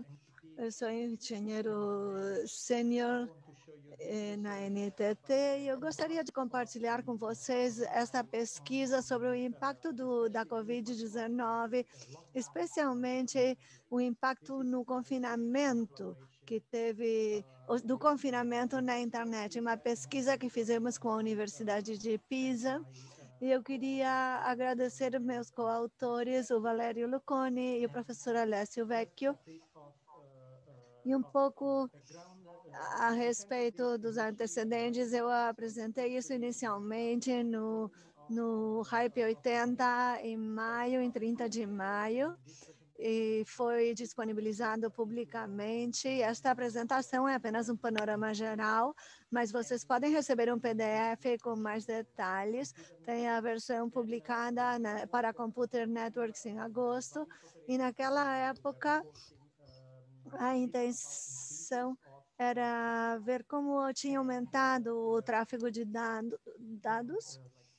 Eu sou engenheiro sênior na NTT e eu gostaria de compartilhar com vocês esta pesquisa sobre o impacto da Covid-19, especialmente o impacto no confinamento que teve, do confinamento na internet, uma pesquisa que fizemos com a Universidade de Pisa. E eu queria agradecer meus coautores, o Valério Luconi e o professor Alessio Vecchio, e um pouco a respeito dos antecedentes. Eu apresentei isso inicialmente no Hype 80 em maio, em 30 de maio, e foi disponibilizado publicamente. Esta apresentação é apenas um panorama geral, mas vocês podem receber um PDF com mais detalhes. Tem a versão publicada para Computer Networks em agosto, e naquela época a intenção era ver como tinha aumentado o tráfego de dados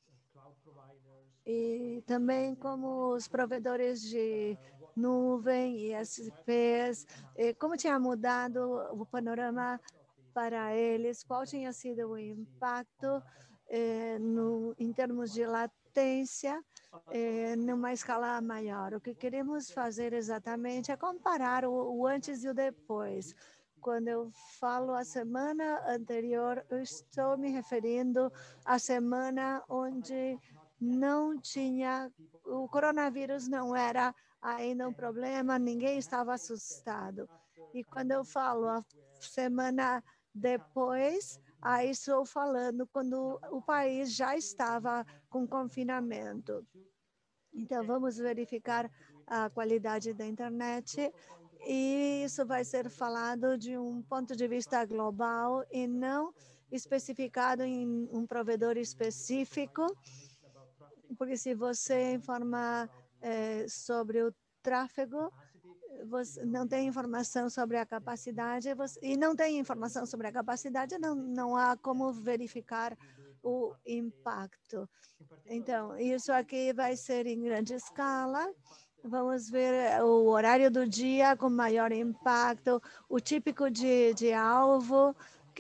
e também como os provedores de nuvem e ISPs, como tinha mudado o panorama para eles, qual tinha sido o impacto em termos de latência, numa escala maior. O que queremos fazer exatamente é comparar o antes e o depois. Quando eu falo a semana anterior, eu estou me referindo à semana onde não tinha, o coronavírus não era ainda um problema, ninguém estava assustado. E quando eu falo a semana depois, aí estou falando quando o país já estava com confinamento. Então, vamos verificar a qualidade da internet, e isso vai ser falado de um ponto de vista global e não especificado em um provedor específico, porque se você informar sobre o tráfego, você não tem informação sobre a capacidade, e não tem informação sobre a capacidade, não há como verificar o impacto. Então, isso aqui vai ser em grande escala. Vamos ver o horário do dia com maior impacto, o típico de alvo,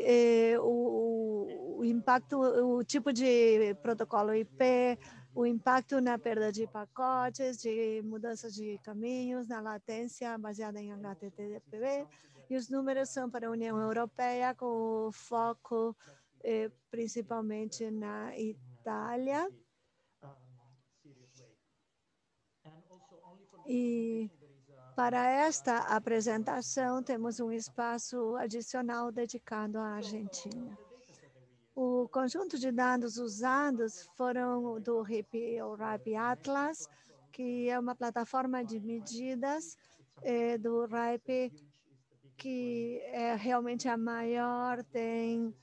o impacto, o tipo de protocolo IP, o impacto na perda de pacotes, de mudança de caminhos, na latência baseada em HTTP, e os números são para a União Europeia, com foco principalmente na Itália. E para esta apresentação, temos um espaço adicional dedicado à Argentina. O conjunto de dados usados foram do RIP Atlas, que é uma plataforma de medidas do RIP, que é realmente a maior, tem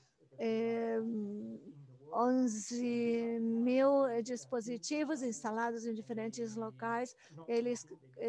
11 mil dispositivos instalados em diferentes locais. Eles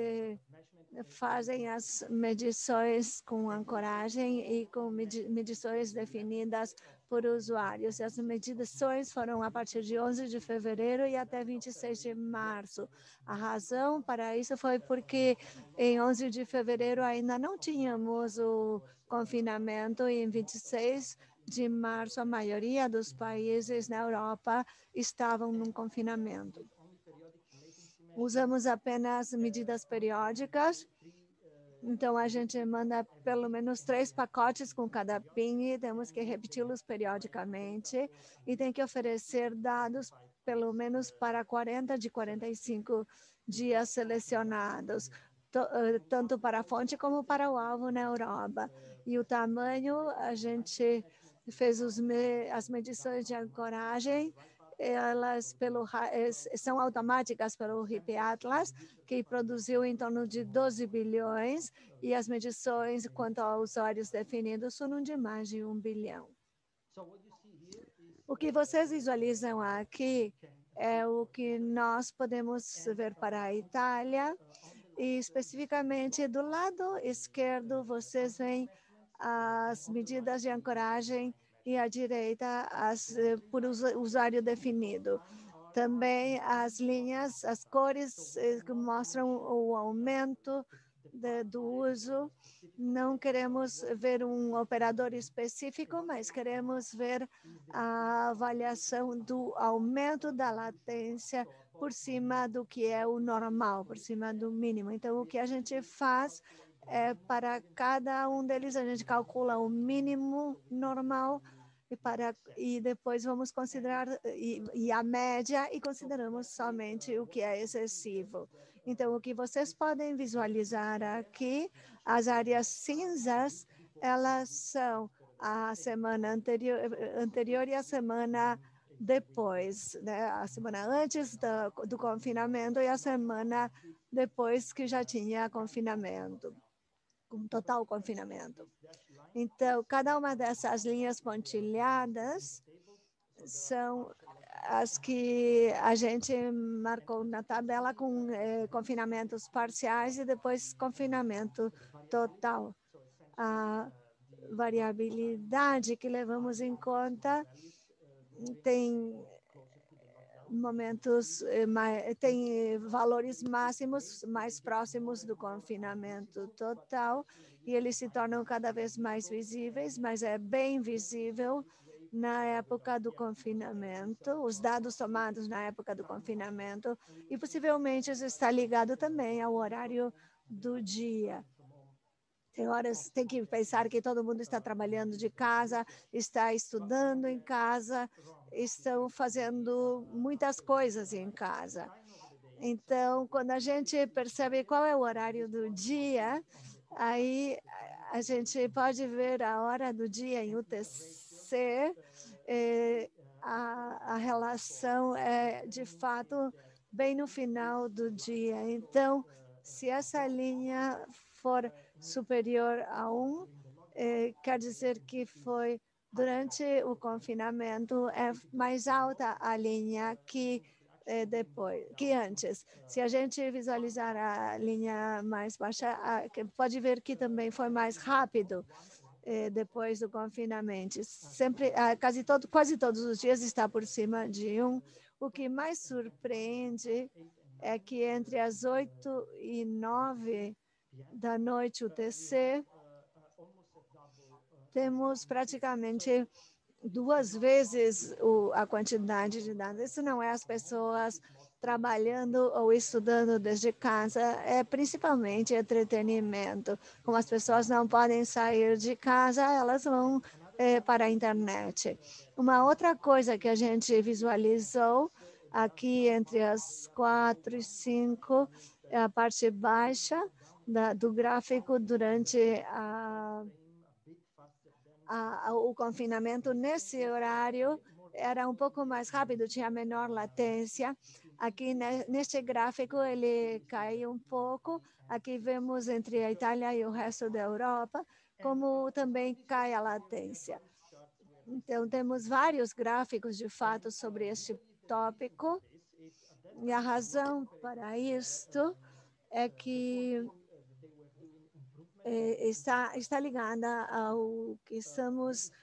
fazem as medições com ancoragem e com medições definidas por usuários. E as medições foram a partir de 11 de fevereiro e até 26 de março. A razão para isso foi porque em 11 de fevereiro ainda não tínhamos o confinamento, e em 26 de março a maioria dos países na Europa estavam num confinamento. Usamos apenas medidas periódicas, então a gente manda pelo menos 3 pacotes com cada PIN, temos que repeti-los periodicamente e tem que oferecer dados pelo menos para 40 de 45 dias selecionados, tanto para a fonte como para o alvo na Europa. E o tamanho, a gente fez as medições de ancoragem, elas são automáticas pelo RIP Atlas, que produziu em torno de 12 bilhões, e as medições quanto a usuários definidos foram de mais de 1 bilhão. O que vocês visualizam aqui é o que nós podemos ver para a Itália, e especificamente do lado esquerdo vocês veem as medidas de ancoragem e à direita por usuário definido. Também as linhas, as cores que mostram o aumento do uso. Não queremos ver um operador específico, mas queremos ver a avaliação do aumento da latência por cima do que é o normal, por cima do mínimo. Então, o que a gente faz é, para cada um deles, a gente calcula o mínimo normal e depois vamos considerar e a média e consideramos somente o que é excessivo. Então, o que vocês podem visualizar aqui, as áreas cinzas, elas são a semana anterior e a semana depois, né? A semana antes do confinamento e a semana depois que já tinha confinamento, com total confinamento. Então, cada uma dessas linhas pontilhadas são as que a gente marcou na tabela com confinamentos parciais e depois confinamento total. A variabilidade que levamos em conta tem momentos, tem valores máximos mais próximos do confinamento total e eles se tornam cada vez mais visíveis, mas é bem visível na época do confinamento, os dados tomados na época do confinamento e possivelmente isso está ligado também ao horário do dia. Tem horas, tem que pensar que todo mundo está trabalhando de casa, está estudando em casa, estão fazendo muitas coisas em casa. Então, quando a gente percebe qual é o horário do dia, aí a gente pode ver a hora do dia em UTC, a relação é, de fato, bem no final do dia. Então, se essa linha for superior a 1, quer dizer que foi durante o confinamento, é mais alta a linha que depois, que antes. Se a gente visualizar a linha mais baixa, pode ver que também foi mais rápido depois do confinamento. Sempre, quase todos os dias está por cima de 1. O que mais surpreende é que entre as 8 e 9 da noite UTC, temos praticamente 2 vezes a quantidade de dados. Isso não é as pessoas trabalhando ou estudando desde casa, é principalmente entretenimento. Como as pessoas não podem sair de casa, elas vão para a internet. Uma outra coisa que a gente visualizou aqui entre as 4 e 5 é a parte baixa do gráfico durante o confinamento. Nesse horário era um pouco mais rápido, tinha menor latência. Aqui neste gráfico ele caiu um pouco. Aqui vemos entre a Itália e o resto da Europa, como também cai a latência. Então, temos vários gráficos, de fato, sobre este tópico. E a razão para isto é que está ligada ao que estamos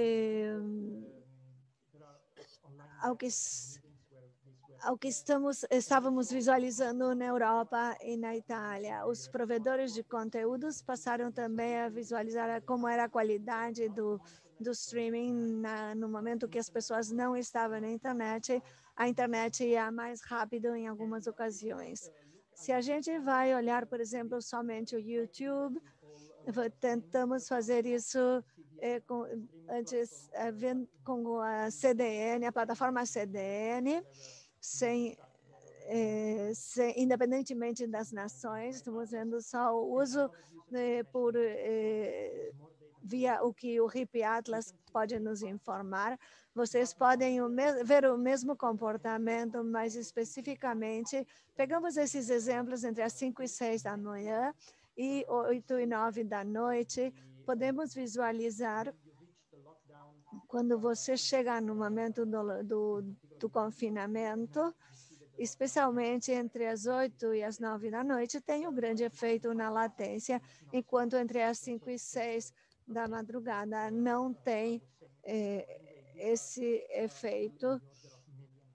ao que estávamos visualizando na Europa e na Itália. Os provedores de conteúdos passaram também a visualizar como era a qualidade do streaming no momento que as pessoas não estavam na internet. A internet ia mais rápido em algumas ocasiões. Se a gente vai olhar, por exemplo, somente o YouTube, tentamos fazer isso antes com a CDN, a plataforma CDN, independentemente das nações, estamos vendo só o uso via o que o RIP Atlas pode nos informar. Vocês podem ver o mesmo comportamento, mas especificamente, pegamos esses exemplos entre as 5 e 6 da manhã e 8 e 9 da noite, podemos visualizar quando você chega no momento do confinamento, especialmente entre as 8 e as 9 da noite, tem um grande efeito na latência, enquanto entre as 5 e 6 da madrugada não tem esse efeito.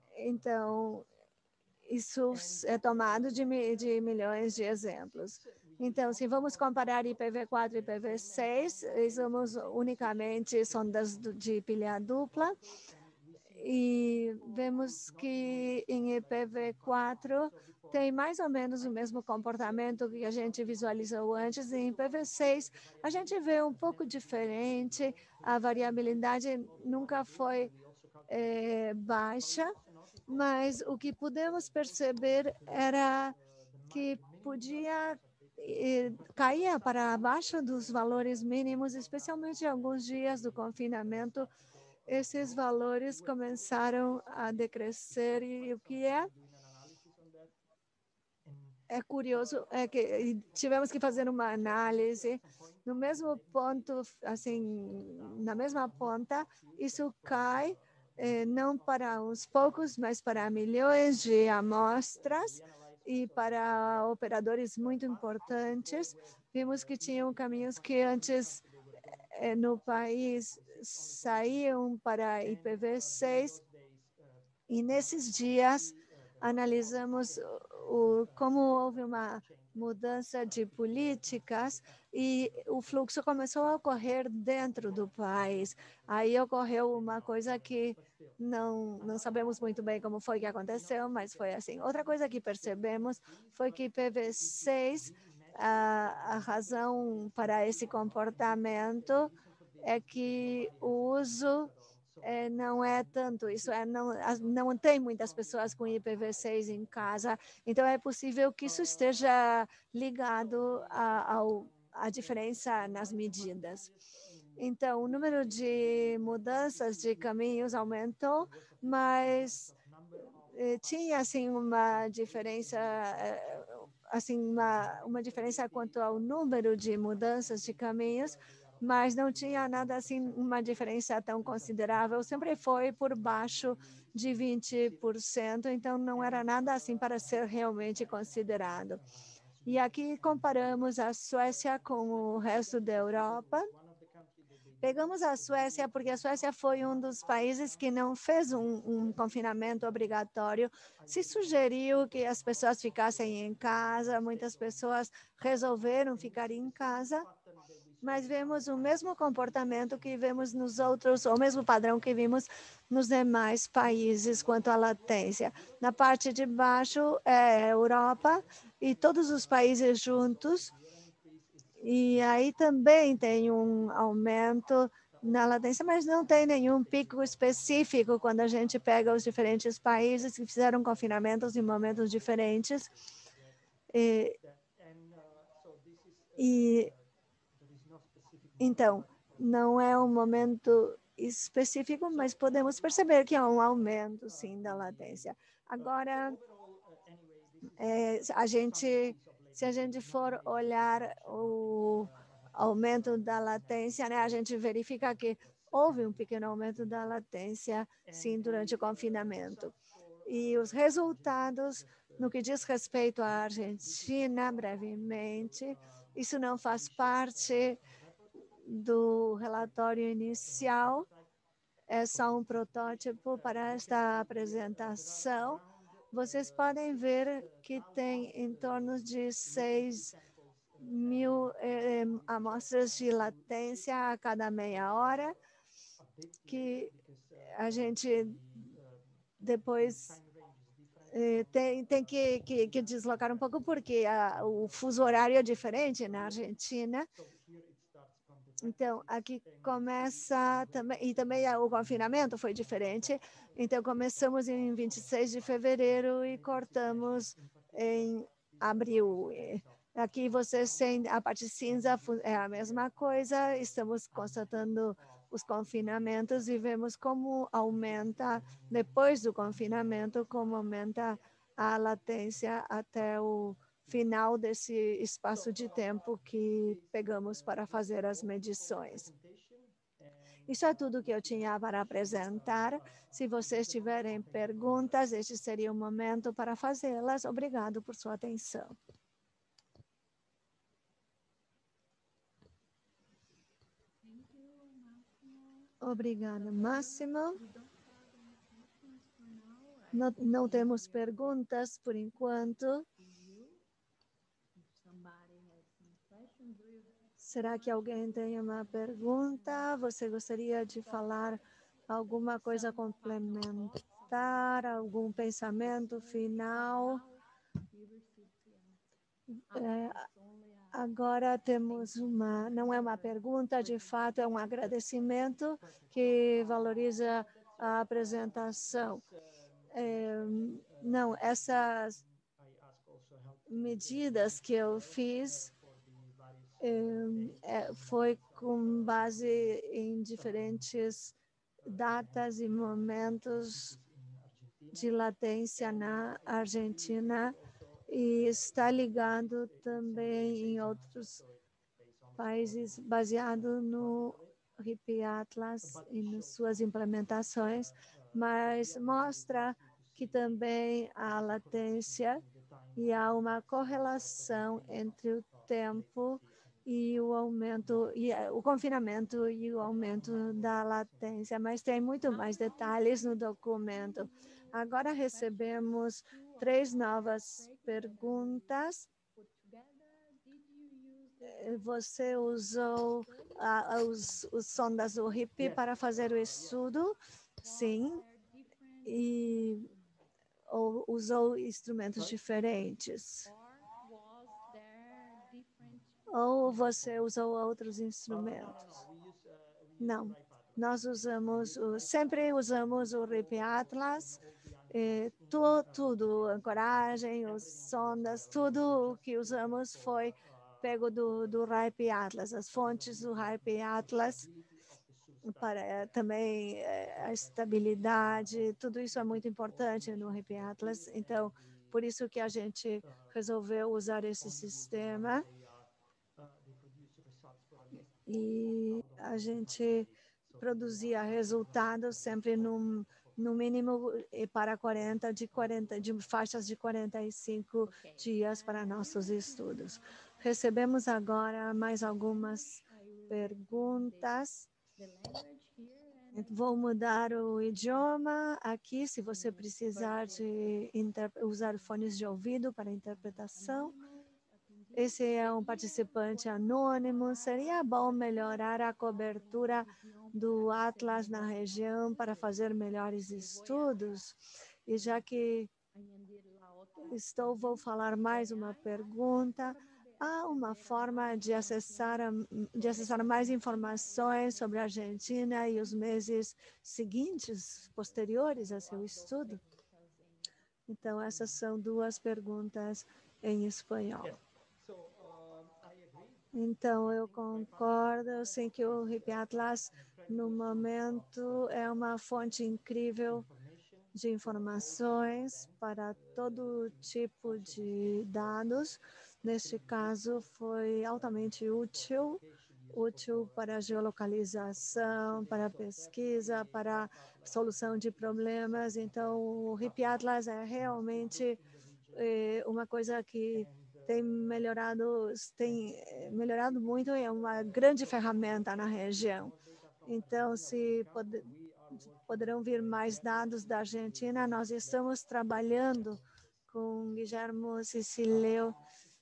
Então, isso é tomado de milhões de exemplos. Então, se vamos comparar IPv4 e IPv6, usamos unicamente sondas de pilha dupla e vemos que em IPv4 tem mais ou menos o mesmo comportamento que a gente visualizou antes. Em IPv6, a gente vê um pouco diferente, a variabilidade nunca foi baixa, mas o que pudemos perceber era que podia cair para abaixo dos valores mínimos, especialmente em alguns dias do confinamento. Esses valores começaram a decrescer e o que é curioso é que tivemos que fazer uma análise no mesmo ponto, assim, na mesma ponta, isso cai não para uns poucos, mas para milhões de amostras e para operadores muito importantes. Vimos que tinham caminhos que antes no país saíam para IPv6 e nesses dias analisamos como houve uma mudança de políticas e o fluxo começou a ocorrer dentro do país. Aí ocorreu uma coisa que não sabemos muito bem como foi que aconteceu, mas foi assim. Outra coisa que percebemos foi que IPv6, a razão para esse comportamento é que o uso não é tanto, isso não tem muitas pessoas com IPv6 em casa, então é possível que isso esteja ligado à diferença nas medidas. Então, o número de mudanças de caminhos aumentou, mas tinha assim uma diferença assim uma diferença quanto ao número de mudanças de caminhos, mas não tinha nada assim, uma diferença tão considerável, sempre foi por baixo de 20%, então não era nada assim para ser realmente considerado. E aqui comparamos a Suécia com o resto da Europa. Pegamos a Suécia porque a Suécia foi um dos países que não fez um confinamento obrigatório. Se sugeriu que as pessoas ficassem em casa, muitas pessoas resolveram ficar em casa, mas vemos o mesmo comportamento que vemos nos outros, o mesmo padrão que vimos nos demais países quanto à latência. Na parte de baixo é a Europa e todos os países juntos, e aí também tem um aumento na latência, mas não tem nenhum pico específico quando a gente pega os diferentes países que fizeram confinamentos em momentos diferentes. Então, não é um momento específico, mas podemos perceber que há um aumento, sim, da latência. Agora, se a gente for olhar o aumento da latência, né, a gente verifica que houve um pequeno aumento da latência, sim, durante o confinamento. E os resultados, no que diz respeito à Argentina, brevemente, isso não faz parte do relatório inicial, é só um protótipo para esta apresentação. Vocês podem ver que tem em torno de 6.000 amostras de latência a cada meia hora, que a gente depois tem que deslocar um pouco, porque o fuso horário é diferente na Argentina. Então, aqui começa também, e também o confinamento foi diferente. Então, começamos em 26 de fevereiro e cortamos em abril. Aqui vocês têm a parte cinza, é a mesma coisa. Estamos constatando os confinamentos e vemos como aumenta, depois do confinamento, como aumenta a latência até o final desse espaço de tempo que pegamos para fazer as medições. Isso é tudo que eu tinha para apresentar. Se vocês tiverem perguntas, este seria o momento para fazê-las. Obrigado por sua atenção. Obrigada, Máximo. Não temos perguntas por enquanto. Será que alguém tem uma pergunta? Você gostaria de falar alguma coisa complementar, algum pensamento final? Agora temos não é uma pergunta, de fato é um agradecimento que valoriza a apresentação. Não, essas medidas que eu fiz foi com base em diferentes datas e momentos de latência na Argentina e está ligado também em outros países baseado no RIP Atlas e nas suas implementações, mas mostra que também há latência e há uma correlação entre o tempo e o aumento, e o confinamento e o aumento da latência, mas tem muito mais detalhes no documento. Agora recebemos 3 novas perguntas. Você usou os sondas do RIP para fazer o estudo? Sim. E ou usou instrumentos diferentes? Ou você usou outros instrumentos? Não, nós sempre usamos o RIP Atlas, tudo, ancoragem, os sondas, tudo o que usamos foi pego do RIP Atlas, as fontes do RIP Atlas, para também a estabilidade, tudo isso é muito importante no RIP Atlas, então, por isso que a gente resolveu usar esse sistema. E a gente produzia resultados sempre no mínimo para 40 de faixas de 45 dias para nossos estudos. Recebemos agora mais algumas perguntas. Vou mudar o idioma aqui, se você precisar de usar fones de ouvido para interpretação. Esse é um participante anônimo. Seria bom melhorar a cobertura do Atlas na região para fazer melhores estudos. E já que vou falar mais uma pergunta. Há uma forma de acessar mais informações sobre a Argentina e os meses seguintes, posteriores a seu estudo? Então, essas são 2 perguntas em espanhol. Então, eu concordo, eu sei que o RIP Atlas, no momento, é uma fonte incrível de informações para todo tipo de dados. Neste caso, foi altamente útil para geolocalização, para pesquisa, para solução de problemas. Então, o RIP Atlas é realmente uma coisa que tem melhorado muito, é uma grande ferramenta na região. Então, poderão vir mais dados da Argentina, nós estamos trabalhando com Guilherme Sicileu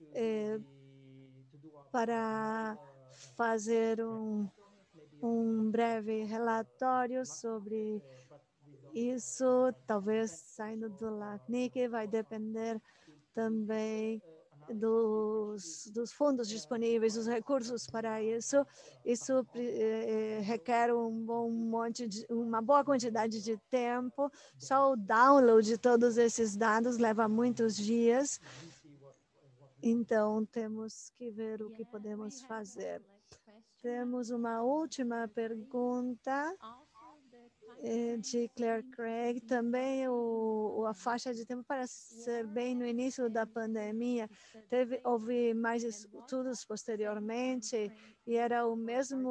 para fazer um breve relatório sobre isso, talvez saindo do LACNIC, vai depender também dos fundos disponíveis, dos recursos para isso. Isso requer uma boa quantidade de tempo. Só o download de todos esses dados leva muitos dias. Então, temos que ver o que podemos fazer. Temos uma última pergunta de Claire Craig. Também a faixa de tempo parece ser bem no início da pandemia. Houve mais estudos posteriormente e era o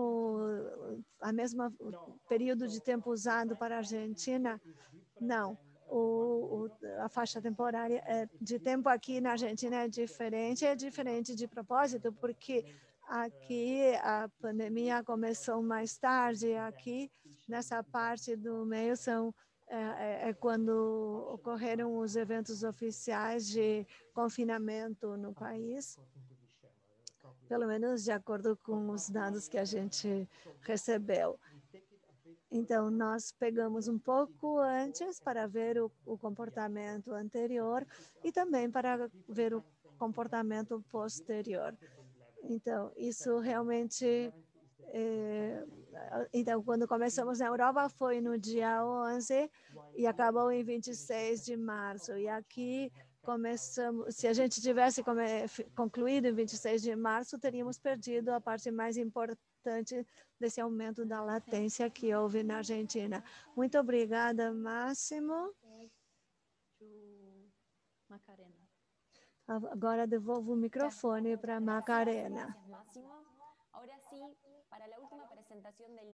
mesmo período de tempo usado para a Argentina? Não. A faixa temporária de tempo aqui na Argentina é diferente de propósito, porque aqui a pandemia começou mais tarde, aqui nessa parte do meio é quando ocorreram os eventos oficiais de confinamento no país. pelo menos de acordo com os dados que a gente recebeu. Então, nós pegamos um pouco antes para ver o comportamento anterior e também para ver o comportamento posterior. Então, isso realmente então, quando começamos na Europa foi no dia 11 e acabou em 26 de março. E aqui começamos, se a gente tivesse concluído em 26 de março, teríamos perdido a parte mais importante desse aumento da latência que houve na Argentina. Muito obrigada, Máximo. Agora devolvo o microfone para Macarena. Gracias, Máximo. Ahora sí, para la última presentación del